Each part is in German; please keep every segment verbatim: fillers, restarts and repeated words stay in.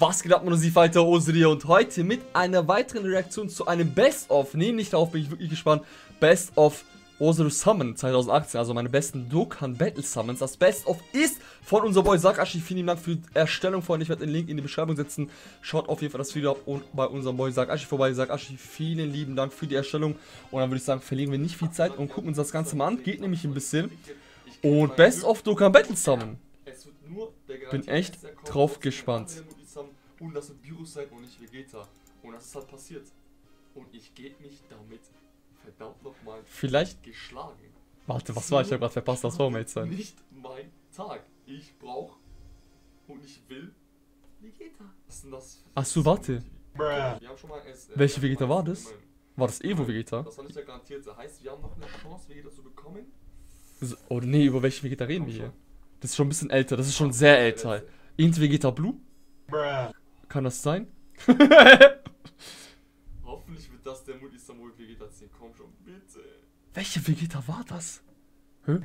Was geht ab, Musikfighter Osiria, und heute mit einer weiteren Reaktion zu einem Best-of, nämlich darauf bin ich wirklich gespannt, Best-of Osiris Summon zwanzig achtzehn, also meine besten Dokkan Battle Summons. Das Best-of ist von unserem Boy Sakashi. Vielen Dank für die Erstellung, Freunde. Ich werde den Link in die Beschreibung setzen. Schaut auf jeden Fall das Video ab und bei unserem Boy Sakashi vorbei. Sakashi, vielen lieben Dank für die Erstellung. Und dann würde ich sagen, verlieren wir nicht viel Zeit und gucken uns das Ganze mal an. Geht nämlich ein bisschen. Und Best-of Dokkan Battle Summon. Bin echt drauf gespannt. Und das wird Virus sein und nicht Vegeta. Und das ist halt passiert. Und ich gebe mich damit verdammt nochmal Vielleicht geschlagen. Warte, was war? Ich habe gerade verpasst, das Vormate sein. Nicht mein Tag. Ich brauche und ich will Vegeta. Was ist denn das? Achso, warte. Wir haben schon mal es, äh, Welche Vegeta war das? War das Evo Vegeta? Das war nicht der garantierte. Heißt, wir haben noch eine Chance, Vegeta zu bekommen. So, oh nee, über welche Vegeta reden wir hier? Das ist schon ein bisschen älter, das ist schon sehr älter. Int Vegeta Blue? Kann das sein? Hoffentlich wird das der Mutti Samuel Vegeta ziehen. Komm schon, bitte. Welche Vegeta war das? Hä?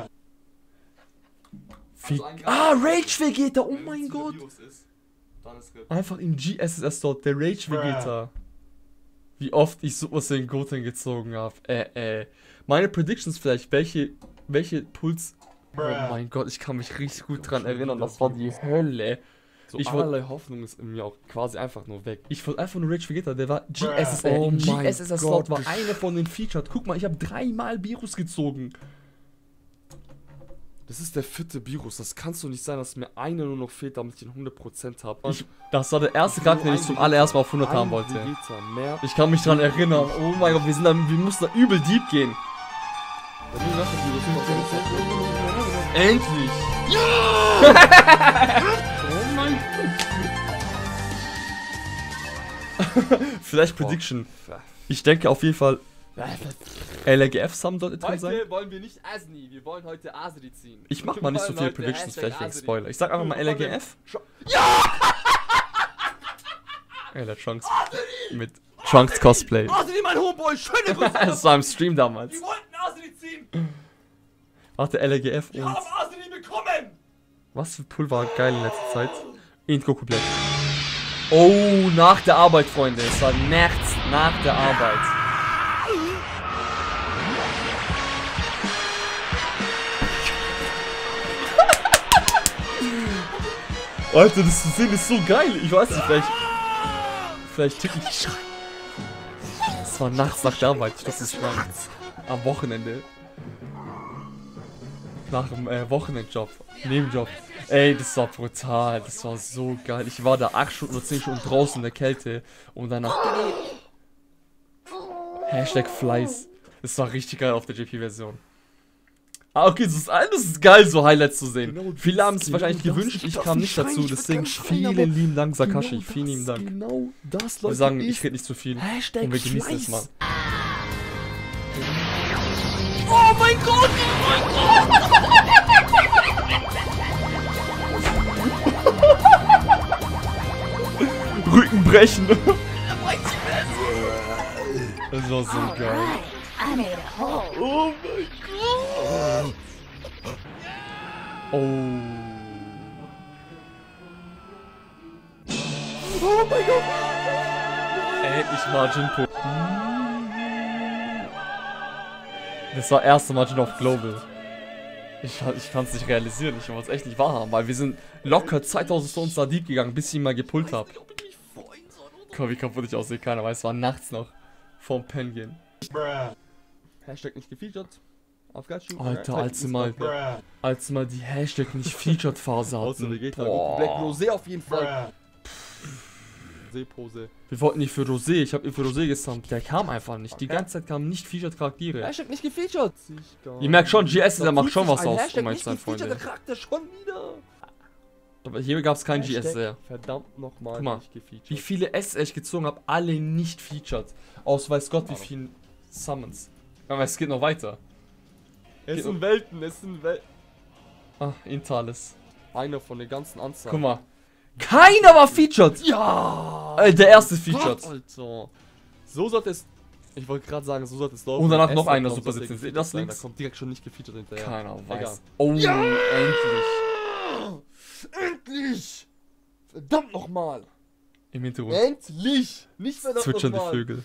Also ah, Rage Vegeta, oh mein Gott. Ist, dann ist Einfach im G S S S dort, der Rage Vegeta. Wie oft ich Super Saiyan Goten gezogen habe. Äh, äh. Meine Predictions vielleicht, welche, welche Puls... Oh mein Gott, ich kann mich richtig gut dran erinnern, das war die Hölle. So ich allerlei Hoffnung ist in mir auch quasi einfach nur weg. Ich wollte einfach nur Rage Vegeta, der war G S S S. Oh Im G mein S S S Gott. Slot war eine von den Featured. Guck mal, ich habe dreimal Virus gezogen. Das ist der vierte Virus. Das kannst du nicht sein, dass mir einer nur noch fehlt, damit ich ihn hundert Prozent habe. Ich, das war der erste Charakter, den ich zum allerersten Mal auf hundert haben wollte. Vegeta, mehr. Ich kann mich dran erinnern. Oh mein Gott, wir sind da, wir mussten da übel deep gehen. Endlich! Ja! Oh mein Gott. Vielleicht Prediction. Ich denke auf jeden Fall L G F Sum sollte drin sein. Heute wollen wir nicht Asni, wir wollen heute Asri ziehen. Ich mach mal nicht so viele Predictions, vielleicht wegen Spoiler. Ich sag einfach mal L G F. Ja! Ey, der Trunks mit Trunks Cosplay. Asri, mein Homeboy, schöne Grüße! Das war im Stream damals. Wir wollten Asri ziehen! Warte, L G F Wir und... haben Asri bekommen! Was für Pull war geil in letzter Zeit. Int Goku Black. Oh, nach der Arbeit, Freunde. Es war nachts nach der Arbeit. Alter, das zu sehen ist so geil. Ich weiß nicht, vielleicht... Vielleicht tick ich... Es war nachts nach der Arbeit. Das ist nachts. Am Wochenende. Nach dem äh, Wochenendjob. Nebenjob. Ey, das war brutal. Das war so geil. Ich war da acht Stunden oder zehn Stunden draußen in der Kälte. Und danach... Hashtag Fleiß. Das war richtig geil auf der J P-Version. Ah, okay, das ist, das ist geil, so Highlights zu sehen. Genau, viele haben es wahrscheinlich gewünscht, ich kam nicht dazu, deswegen vielen lieben Dank, Sakashi, genau vielen lieben Dank. Genau das, Leute, wir sagen, ich rede nicht zu viel Hashtag und wir genießen es mal. Oh mein Gott, oh mein Gott! Rücken brechen. Das war so geil. Oh mein Gott! Oh. Oh mein Gott! Endlich Margin Po. Das war erste Margin auf Global. Ich, ich kann es nicht realisieren, ich wollte es echt nicht wahrhaben, weil wir sind locker zweitausend Stones da deep gegangen, bis ich ihn mal gepullt habe. Komm, wie kaputt ich aussehe, keiner weiß, es war nachts noch. Vorm Pen gehen. Hashtag nicht gefeatured. Auf Gatschu. Alter, als sie mal, als sie mal die Hashtag nicht featured Phase hatten. Black Rosé auf jeden Fall. Pose. Wir wollten nicht für Rosé, ich habe ihn für Rosé gesamt. Der kam einfach nicht. Die Okay. ganze Zeit kamen nicht featured Charaktere. Hashtag nicht gefeatured. Ihr merkt schon, G S, der macht schon was aus, Hashtag um ehrlich nicht zu sein, gefeatured, Freunde. der Charakter schon wieder. Aber hier gab es kein G S sehr. Verdammt nochmal Guck mal, nicht gefeatured. wie viele S ich gezogen habe, alle nicht featured. Aus weiß Gott wie vielen Summons. Aber es geht noch weiter. Es sind Welten, es sind Welten. Ah, Intales. Einer von der ganzen Anzahl. Guck mal. Keiner war featured! Ja! Äh, der erste featured. Gott, Alter. So sollte es... Ich wollte gerade sagen, so sollte es laufen. Und danach Wenn noch S einer kommt, Super sollte er sitzen. gefeatured Das sein. links. Da kommt direkt schon nicht gefeatured hinterher. Keiner weiß. Egal. Oh, Ja! endlich. Endlich! Verdammt nochmal! Im Hintergrund Endlich! Nicht mehr zwitschern die Vögel.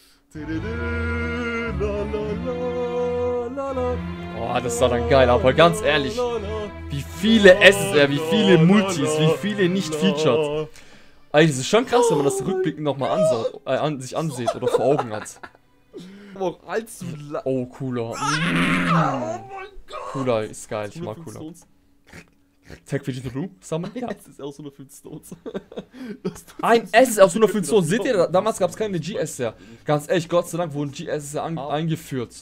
Oh, das sah dann geil, aber ganz ehrlich, wie viele S S R, wie viele Multis, wie viele nicht featured. Eigentlich ist es schon krass, wenn man das rückblickend nochmal anschaut, äh, an, sich ansieht oder vor Augen hat. Aber allzu Oh, cooler. Oh mein Gott! Cooler ist geil, ich mag cooler. Tech Vegeta Blue, Summon? Ja, es ist auch so hundertfünf Stones. Ein S S R aus hundertfünf Stones, seht ihr, damals gab es keine G S R. Ganz ehrlich, Gott sei Dank wurden G S R an, oh. eingeführt.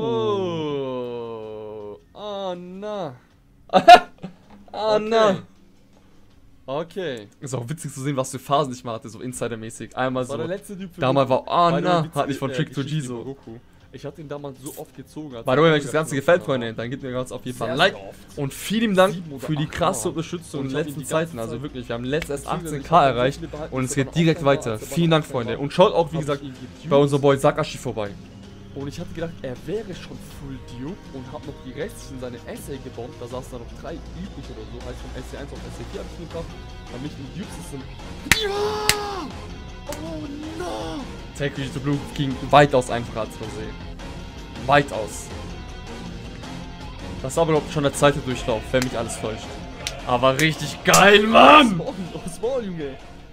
Oh. Oh, na. Ah, okay. na. Okay. Ist auch witzig zu sehen, was für Phasen ich mal hatte, so Insider-mäßig. Einmal Das war so. der letzte Typ für Damals war, ah, By the way, na, witzige, hatte ich von äh, Trick to G Geschichte so. über Goku. Ich hatte ihn damals so oft gezogen. By the way, wenn euch das Ganze gefällt, Freunde, dann gebt mir ganz auf jeden Fall ein Like. Und vielen Dank für die krasse Unterstützung in den letzten Zeiten. Also wirklich, wir haben letzt erst achtzehn K erreicht und es geht direkt weiter. Vielen Dank, Freunde. Und schaut auch, wie gesagt, bei unserem Boy Sakashi vorbei. Und ich hatte gedacht, er wäre schon Full Dupe und hab noch die restlichen seine Essay gebombt. Da saß da noch drei übrig oder so. Heißt von S C eins auf S C vier hab ich ihn gebracht. Dann mich im Dupe-System. Ja! Oh no! Tech Vegeta Blue ging weitaus einfacher als Rosé. Weitaus. Das ist aber noch schon der zweite Durchlauf, wenn mich alles täuscht. Aber richtig geil, Mann! Aufs Maul, Junge!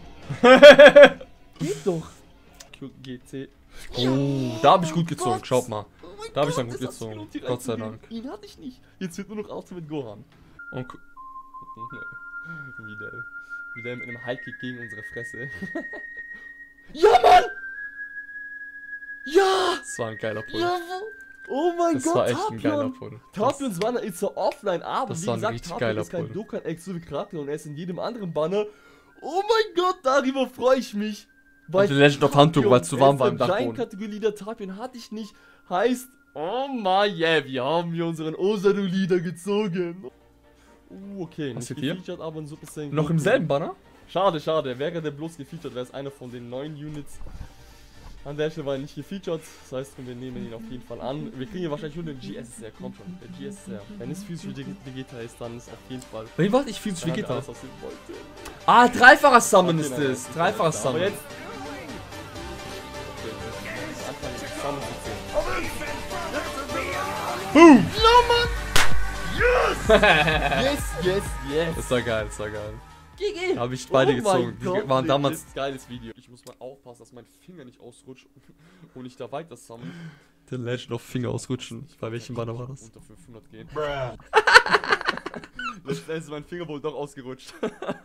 Geht doch! G C. Oh, da habe ich gut gezogen, Gott. schaut mal. Oh mein Da habe ich Gott, dann gut das hat's gezogen. gelohnt, die Gott sei reinzugehen. Dank. Ihn hatte ich nicht. Jetzt wird nur noch Ultimate Gohan. Und gu- Wieder, wieder mit einem High-Kick gegen unsere Fresse. Ja, Mann! Ja! das war ein geiler Pull. Ja! Oh mein Das Gott, war echt ein geiler Tapion! Pull. Tapions Banner ist zwar offline, aber das wie war ein gesagt, richtig Tapion geiler ist kein Pull. Dokkan-Ex wie Charakter und er ist in jedem anderen Banner. Oh mein Gott, darüber freue ich mich. Und The Legend of Hanto, weil es zu warm war im Giant Dachboden. Kategorie Leader Tapion hatte ich nicht. Heißt, oh my yeah, wir haben hier unseren Osaru-Leader gezogen. Uh, okay, Was nicht steht hier? gefeatured, aber ein Super Saiyan Noch im Goku. selben Banner? Schade, schade. Wäre der bloß gefeatured, wäre es einer von den neuen Units. An der Stelle war er nicht gefeatured, das heißt, wir nehmen ihn auf jeden Fall an. Wir kriegen hier wahrscheinlich nur den G S S R, kommt schon, der G S S R. Wenn es physisch wie Vegeta ist, dann ist auf jeden Fall. Wen warte ich viel zu dann hat er Vegeta? alles, was wir wollten. Ah, dreifacher Summon Okay, ist nein, es. nein, Dreifacher Aber Summon. jetzt. Okay, jetzt anfangen, die Summon zu zählen. Boom! Yes, yes, yes. Das war geil, das war geil. G G. Da habe ich beide Oh mein gezogen. Die Gott, waren damals. legit geiles Video. Ich muss mal aufpassen, dass mein Finger nicht ausrutscht und ich da weiter summon. The Legend of Finger ausrutschen. Bei welchem Banner war das? Unter fünfhundert gehen. Letzten Endes ist mein Finger wohl doch ausgerutscht.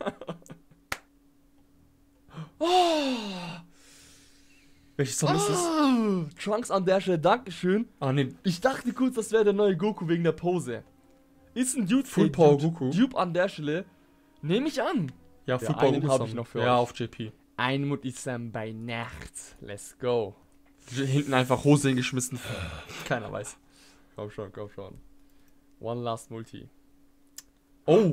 Welches Summon ist das? Oh, Trunks an der Stelle, Dankeschön. Ah, nee. Ich dachte kurz, das wäre der neue Goku wegen der Pose. Ist ein Dude Full ey, Power Dude, Goku. Dude an der Stelle. Nehme ich an. Ja, Ja, Full Power einen Goku hab ich Summon. noch für Ja, euch. auf J P. Ein Mut ist dann bei Nacht. Let's go. Hinten einfach Hose hingeschmissen. Keiner weiß. Komm schon, komm schon. One last Multi. Oh!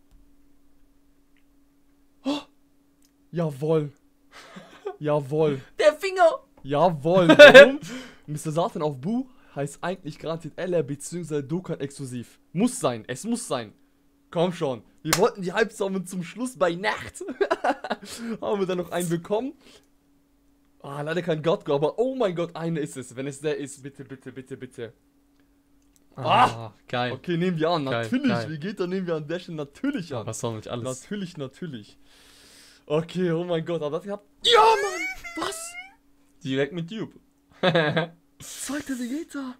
Jawohl. Jawohl. Der Finger! Jawohl. Warum? Mister Satan auf Bu heißt eigentlich garantiert L R bzw. Dokkan exklusiv. Muss sein, es muss sein. Komm schon. Wir wollten die Halbsumme zum Schluss bei Nacht. Haben wir dann noch einen bekommen. Ah, leider kein God, aber oh mein Gott, einer ist es. Wenn es der ist, bitte, bitte, bitte, bitte. Ah, geil. Okay, nehmen wir an. Geil, Natürlich, geil. wie geht, dann nehmen wir an der Stelle natürlich an. Was soll nicht alles? Natürlich, natürlich. Okay, oh mein Gott, aber das gehabt. Ja, Mann! Was? Direkt mit Dupe. Zweiter Vegeta.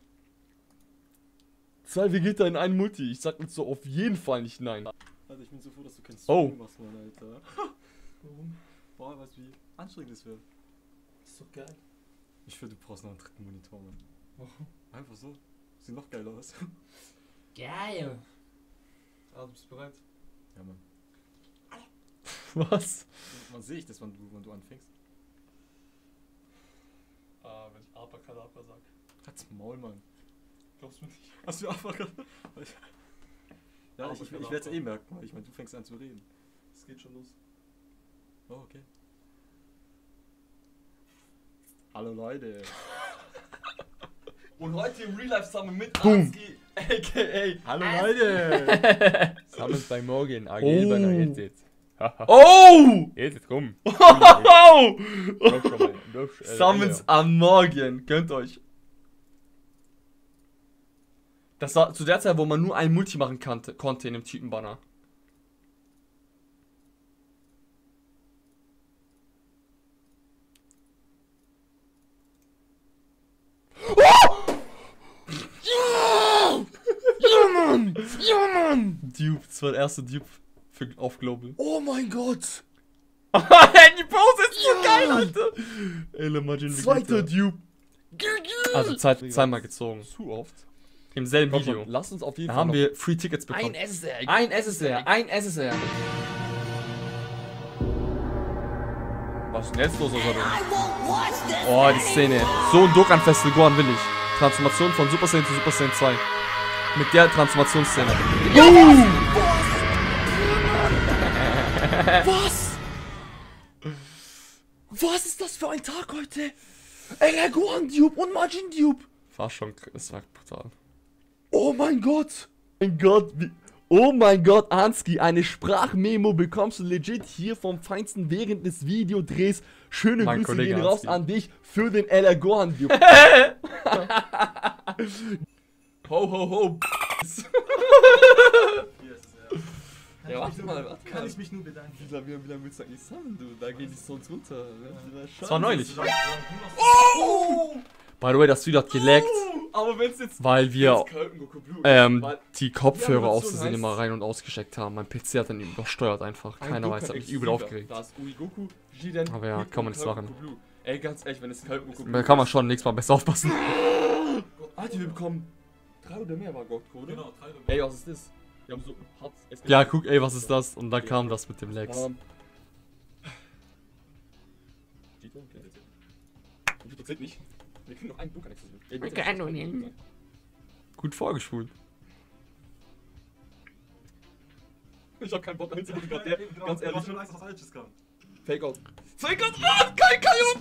Zwei Vegeta in einem Multi. Ich sag jetzt so auf jeden Fall nicht nein. Alter, ich bin so froh, dass du kein Oh. Stream machst, Mann, Alter. Warum? Boah, weißt du, wie anstrengend das wird? Das ist so geil. Ich finde, du brauchst noch einen dritten Monitor, Mann. Warum? Einfach so. Sieht noch geiler aus. Geil. Ah, du bist bereit? Ja, Mann. Was? Man sehe ich das, wenn du, wenn du anfängst. Ah, wenn ich Abracadabra sag. Halt's Maul, Mann. Glaubst du mir nicht? Hast du einfach Ja, Aber ich, ich, genau. ich werde es eh merken, weil ich meine, du fängst an zu reden. Es geht schon los. Oh, okay. Hallo Leute. Und heute im Real Life zusammen mit Boom. Anski, a k a. Hallo Leute. Summons bei Morgan, A G Oh. bei der Edit. Oh! Jetzt, komm. Oh! Lauf schon mal. Lauf, äh, Summons am Morgen. Gönnt euch. Das war zu der Zeit, wo man nur ein Multi machen konnte, konnte in dem Typenbanner. Ja, Mann! Ja, Mann! Dupe, das war der erste Dupe für, auf Global. Oh mein Gott! Die Pose ist so geil, Alter! Ey, imagine, wie Zweiter geht's Dupe. da? Also Zeit, zweimal gezogen. Zu oft. Im selben Komm Video. schon, lass uns auf jeden Da Fall haben noch- wir Free Tickets bekommen. S S R. Ein S S R, ein S S R. Was ist denn jetzt los, oder? Oh, die Szene. So ein Dokkan Festival Gohan will ich. Transformation von Super Saiyan zu Super Saiyan zwei. Mit der Transformationsszene. Was? Was ist das für ein Tag heute? Ey, Gohan Dupe und Majin Dupe. War schon, es war brutal. Oh mein Gott. Mein Gott, wie, oh mein Gott, Ansky, eine Sprachmemo bekommst du legit hier vom Feinsten während des Videodrehs. Schöne Mein Grüße Kollege gehen raus Ansky. an dich für den L R Gohan Dupe. ho, ho, ho. Ja, warte mal, warte Kann mal. ich mich nur bedanken. Wie lange, wie lange willst du eigentlich sammeln, du? Da geht die sonst runter. Ne? Das war neulich. Oh! By the way, das Video hat gelaggt, Aber wenn es jetzt... weil wir Kalten Goku Blue ähm, weil- die Kopfhörer Die aus Animation Versehen heißt- immer rein und ausgesteckt haben. Mein P C hat dann übersteuert einfach. ein Keiner Dokkan weiß, hat mich übel exklusiver. aufgeregt. Da ist Uigoku, Jiden, Aber ja, Pico kann man und nichts Kalten machen. Goku Blue. Ey, ganz ehrlich, wenn es Kalten Goku Blue Da kann man schon nächstes Mal besser aufpassen. Alter, wir bekommen drei oder mehr war Goku, oder? Genau, drei oder Ey, was ist das? Wir haben so hart... Ja, guck, ey, was ist das? Und dann kam das mit dem Lags. Ähm, Jito, okay. Jito zählt nicht. Wir kriegen noch einen Dokkan exklusiv. Ey, bitte, können das ist nicht. Dokkan. Gut vorgespult. Ich hab keinen Bock mehr hinzugucken, Ja, gerade der, eben, genau. ganz Du hast ehrlich. schon Angst, dass was Falsches kam. Fake out. Fake out! Ah, Kai Kai und...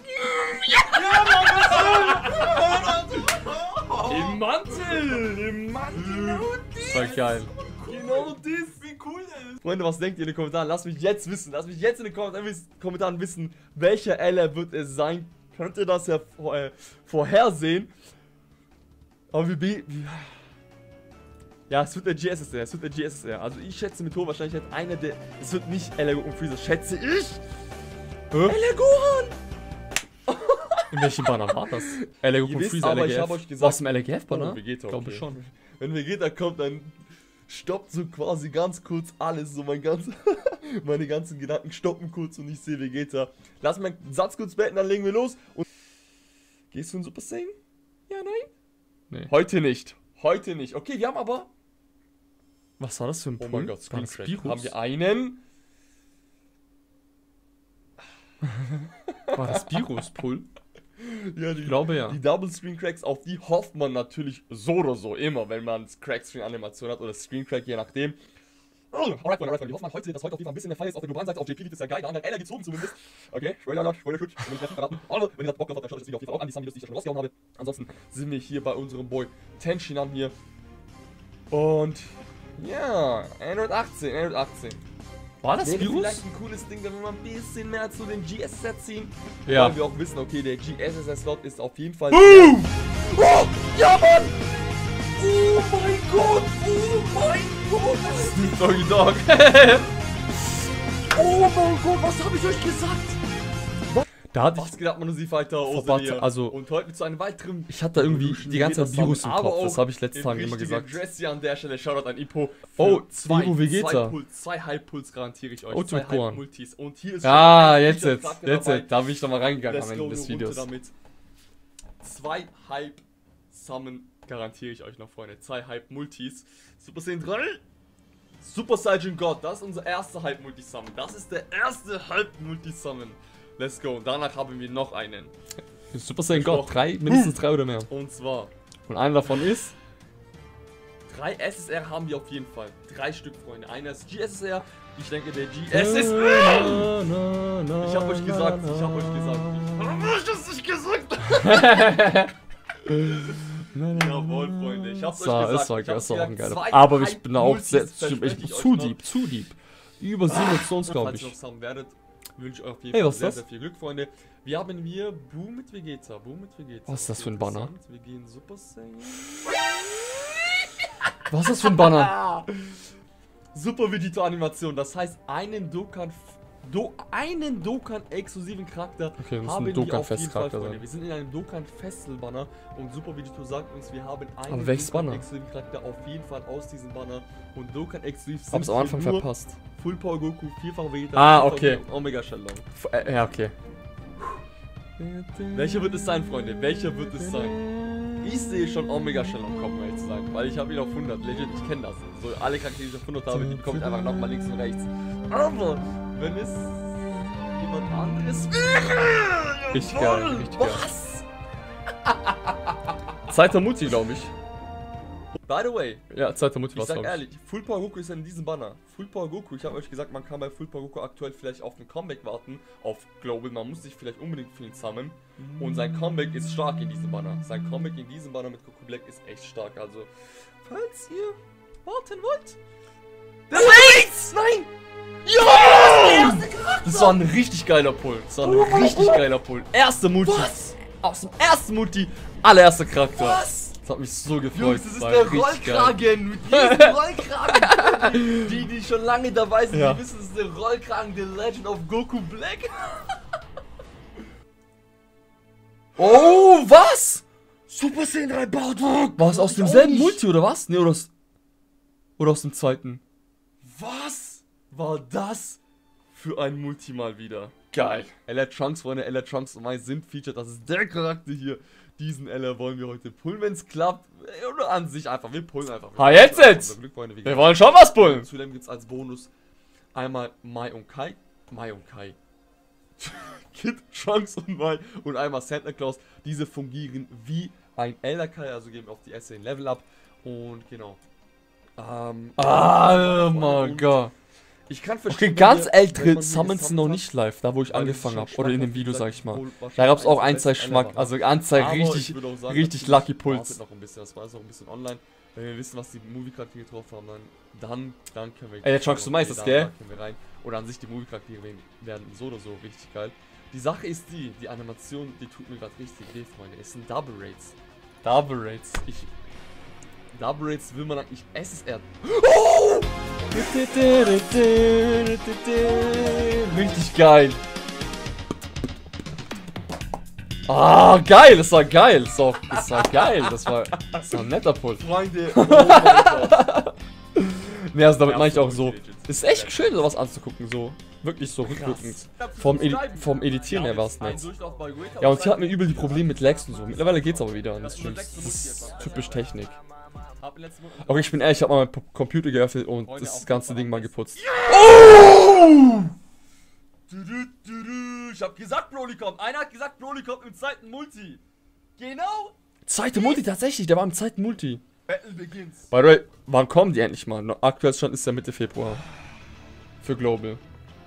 Im Mantel! Im Mantel! Das war geil. Genau das! Wie cool der ist! Freunde, was denkt ihr in den Kommentaren? Lasst mich jetzt wissen. Lasst mich jetzt in den Kommentaren wiss- Kommentaren wissen, welcher L R wird es sein. Könnt ihr das ja vor, äh, vorhersehen? Aber wir be... Ja, es wird der G S S R. Es wird der G S S R. Also ich schätze mit hoher Wahrscheinlichkeit einer der... Es wird nicht L R Goku und Freezer, schätze ich! Hä? L R Gohan! In welchem Banner war das? L R Goku Ihr und wisst Freezer aber, L R G ich F. hab euch gesagt- Was im L R G F Banner? Oh, Vegeta, Glaube okay. schon. Wenn Vegeta kommt, dann stoppt so quasi ganz kurz alles. So mein ganz, meine ganzen Gedanken stoppen kurz und ich sehe Vegeta. Lass mal einen Satz kurz beenden, dann legen wir los. Und gehst du in Super Saiyan? Ja, nein? Nee. Heute nicht. Heute nicht. Okay, wir haben aber... Was war das für ein Oh Pull? mein Gott, War das Screen Crack. Virus? Haben wir einen... War das Virus-Pull? Ja, die, Ich glaube ja. Die Double Screen Cracks, auf die hofft man natürlich so oder so immer, wenn man Crack Screen Animation hat oder Screen Crack, je nachdem. Oh, alright, alright, alright. Wir hoffen mal heute, dass heute auf jeden Fall ein bisschen der Fall ist. Auf der globalen Seite, auf J P liegt es ja geil, da haben wir L R gezogen zumindest. Okay, Spoiler Alert, Spoiler Schutz, wenn ich das nicht verraten. Aber wenn ihr das Bock drauf habt, dann schaut euch das Video auf jeden Fall auch an, die Sachen, die ich schon rausgehauen habe. Ansonsten sind wir hier bei unserem Boy Tenshinhan hier. Und ja, hundertachtzehn, hundertachtzehn. War das Wäre Virus? vielleicht ein cooles Ding, wenn wir mal ein bisschen mehr zu den G S S R ziehen. Ja. Weil wir auch wissen, okay, der G S S R-Slot ist auf jeden Fall... Boom! Oh, ja, Mann! Oh mein Gott! Oh mein Gott! Snoop Doggy Dog. Oh mein Gott, was habe ich euch gesagt? Da hatte ich... Was geht ab, Manusifalter? Verpatzt, also- Und heute zu einem weiteren... Ich hatte irgendwie die ganze Zeit Virus im Kopf. Das habe ich letzten Tagen immer gesagt. Dressy an der Stelle, Shoutout an Ipo. Oh, zwei, Ipo Vegeta. zwei Puls, zwei Halbpuls garantiere ich euch. Oh, zwei Tukuan. Halbmultis. Und hier ist Ah, ein jetzt, Feature jetzt, Charakter jetzt, dabei. jetzt. Da bin ich doch mal reingegangen am Let's Ende go, des nur runter Videos. damit. Zwei Halb Summon garantiere ich euch noch, Freunde. Zwei Halb Multis. Super Saiyan drei. Super Saiyan God, das ist unser erster Halb Multi Summon. Das ist der erste Halb Multi Summon. Let's go. Danach haben wir noch einen. Super Saiyan God. Drei, mindestens drei oder mehr. Und zwar Und einer davon ist... drei S S R haben wir auf jeden Fall. Drei Stück, Freunde. Einer ist G S S R. Ich denke, der G S S R. Ich hab euch gesagt, ich hab euch gesagt. Warum hab ich das nicht gesagt? Jawohl, Freunde. Ich hab's Das war, euch gesagt. es war, Ich hab's es war auch ein gesagt. geiler. Zwei Aber ich bin da auch Multis sehr... verspreche Ich, ich euch zu noch. deep, zu deep. Über sieben Stones, Und glaube falls ihr ich. noch zusammen werdet, wünsche ich euch auf jeden Hey, Fall was ist sehr, das? sehr viel Glück, Freunde. Wir haben hier Boo mit Vegeta. Boo mit Vegeta. Was ist das Okay, für ein Banner? interessant. Wir gehen Super Saiyan. Was ist das für ein Banner? Super Vegeta-Animation. Das heißt, einen Dokkan... Do, einen Dokkan-exklusiven Charakter Okay, muss haben ein wir auf jeden Fall, Dokkan-Festcharakter Freunde. sein. Wir sind in einem Dokkan-Festival-Banner und Super Vegeta sagt uns, wir haben einen Aber welches Banner? exklusiven Charakter auf jeden Fall aus diesem Banner. Und Dokkan-exklusiv sind Hab's am hier Anfang nur verpasst. Full Power Goku, vierfach Vegeta, Ah, vierfach okay. Omega Shenlong. F äh, ja, okay. Welcher wird es sein, Freunde? Welcher wird es sein? Ich sehe schon Omega Shenlong kommen, um ehrlich zu sein, weil ich habe ihn auf hundert. Legit, ich kenne das. So alle Charaktere, die ich auf hundert habe, die bekommt einfach nochmal links und rechts. Aber wenn es jemand anderes wäre... Richtig jawohl, geil, richtig geil. was? Zweiter Mutti, glaube ich. By the way, Ja, zweiter Mutti ich war's, sag glaube ich. ehrlich, Full Power Goku ist in diesem Banner. Full Power Goku, ich habe euch gesagt, man kann bei Full Power Goku aktuell vielleicht auf ein Comeback warten, auf Global, man muss sich vielleicht unbedingt für ihn sammeln. Und sein Comeback ist stark in diesem Banner. Sein Comeback in diesem Banner mit Goku Black ist echt stark, also falls ihr warten wollt. Das ist Nein! Ja! Das war ein richtig geiler Pull. Das war ein richtig geiler Pull. Erste Mutti. Was? Aus dem ersten Mutti. Allererster Charakter. Was? Das hat mich so gefreut. Jungs, das ist war der richtig geil. Rollkragen mit diesem Rollkragen. Die, die schon lange dabei sind, Ja. die wissen, das ist der Rollkragen, The Legend of Goku Black. Oh, was? Super Saiyan drei Bardock. War es aus demselben Multi oder was? Nee, oder aus, oder aus dem zweiten? Was war das für ein Multi mal wieder? Geil. Ella Trunks, Freunde, Ella Trunks und Mai sind featured. Das ist der Charakter hier. Diesen Ella wollen wir heute pullen, wenn es klappt. Oder an sich einfach. Wir pullen einfach. Wir Ah, jetzt pullen einfach jetzt! unser Glück, Freunde. Wie Wir gesagt, wollen schon was pullen. Zudem gibt es als Bonus einmal Mai und Kai. Mai und Kai. Kid, Trunks und Mai. Und einmal Santa Claus. Diese fungieren wie ein Elder Kai. Also geben auf die S ein Level up. Und genau. Ähm, Ah, oh mein und Gott. Ich kann Okay, verstehen, ganz wenn ihr- wenn ältere man die Summons sind noch gesammelt nicht live, da wo ich hat, weil angefangen das habe. schon Oder in dem schmackhaft Video, ist, sag ich mal. wohl Da wahrscheinlich gab es auch eins ein, der zwei besten Schmack, Ever also ein, zwei Aber richtig, ich würde auch sagen, richtig natürlich Lucky Pulls. wartet noch ein bisschen, das war jetzt noch ein bisschen online. Wenn wir wissen, was die Movie-Charaktere drauf haben, dann, dann, dann können wir... Ey, der Trunks, du meinst das, da- gell? da können wir rein. Oder an sich, die Movie-Charaktere werden so oder so richtig geil. Die Sache ist die, die Animation, die tut mir gerade richtig weh, Freunde. Es sind Double Rates. Double Rates. Ich... Double Rates will man eigentlich... Es ist er... Richtig geil. Ah, geil, das war geil. Das war, das war geil. Das war, das war ein netter Pull. Freunde, oh mein Gott. Ne, also damit Ja, meine ich auch so so. legit. Ist echt schön, sowas anzugucken, so. Wirklich so rückwirkend. Vom, Edi vom Editieren her war es nett. Ja, und sie hat mir übel die Probleme mit Lags und so. Mittlerweile geht's aber wieder an den Streams. Das ist typisch Technik. Okay, ich bin ehrlich, ich habe mal meinen P- Computer geöffnet und das ganze Ding mal geputzt. Du, du, du, du. Ich hab gesagt, Broly kommt. Einer hat gesagt, Broly kommt im zweiten Multi. Genau. Zweite Multi, tatsächlich, der war im zweiten Multi. Battle begins. By the way, wann kommen die endlich mal? Aktuell Stand ist ja Mitte Februar. Für Global.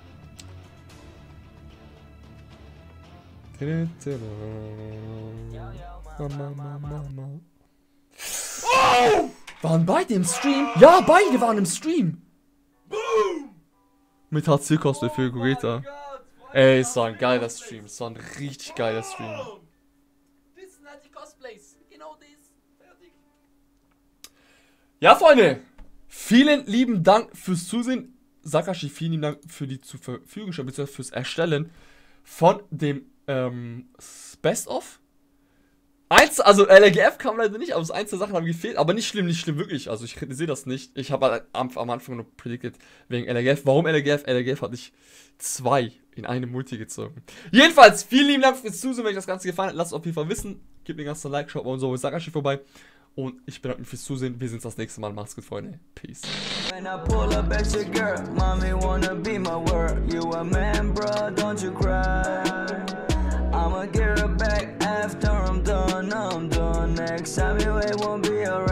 Oh! Waren beide im Stream? Ja, beide waren im Stream. Boom. Mit H C-Kosten für Gogeta. Ey, es war ein geiler Stream. Es war ein richtig geiler Stream. Das sind halt die Cosplays. Genau das. Fertig. Ja, Freunde. Vielen lieben Dank fürs Zusehen. Sakashi, vielen lieben Dank für die zur Verfügung stellen, beziehungsweise fürs Erstellen von dem ähm, Best-of. Eins, also L G F kam leider nicht, aber so eins der Sachen haben gefehlt, aber nicht schlimm, nicht schlimm, wirklich. Also ich sehe das nicht. Ich habe halt am, am Anfang nur predicted wegen L G F. Warum L G F? L G F hat nicht zwei in eine Multi gezogen. Jedenfalls, vielen lieben Dank fürs Zusehen. Wenn euch das Ganze gefallen hat, lasst es auf jeden Fall wissen. Gebt mir ganz ein Like, schaut mal unser Sakashi vorbei. Und ich bedanke mich fürs Zusehen. Wir sehen uns das nächste Mal. Macht's gut, Freunde. Peace. When I pull up at your girl, mommy wanna be my word. You a man, bruh, don't you cry. I'ma get her back after I'm done, I'm done. Next time you it won't be alright.